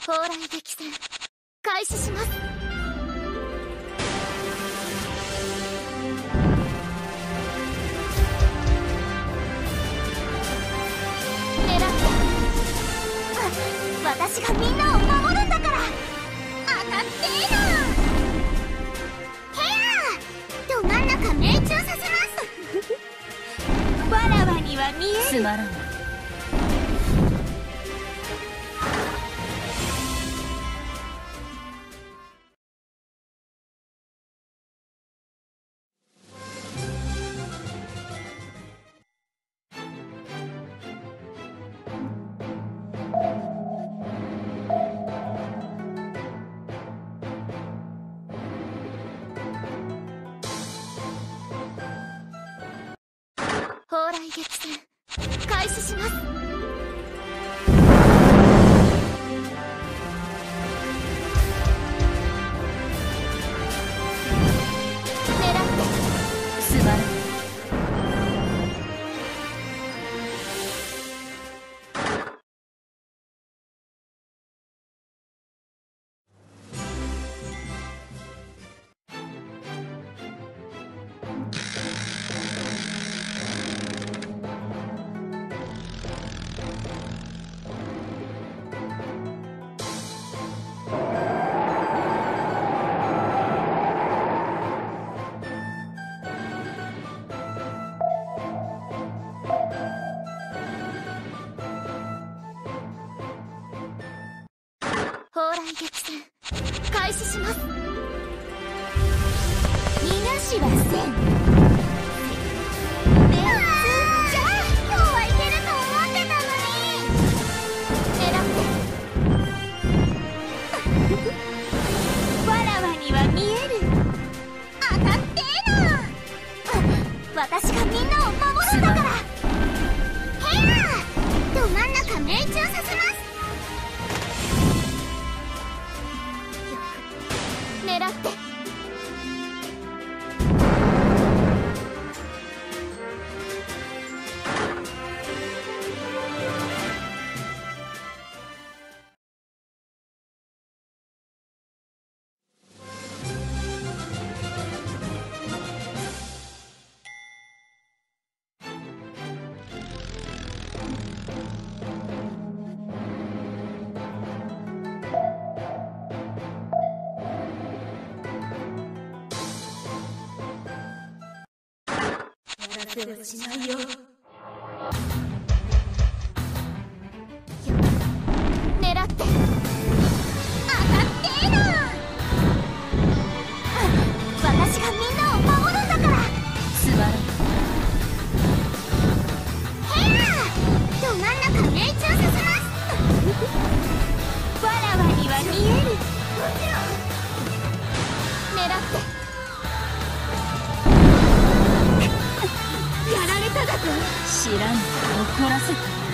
砲雷撃戦開始します。狙って、私がみんなを守るんだから。当たってーな。へやど真ん中命中させます。わらわには見える。つまらない。砲雷撃戦開始します。狙ってすまない。砲雷撃戦開始します。逃がしはせん。じゃあ今日はいけると思ってたのに。狙ってわらわには見える。当たってーな。私がみんなを守るんだから。へやど真ん中命中させます。狙ってやらせはしないよ。狙って当たってーな。私がみんなを守るんだから。すまない。へやど真ん中命中させます。わらわには見える。狙ってやられただと。知らん、怒らせた。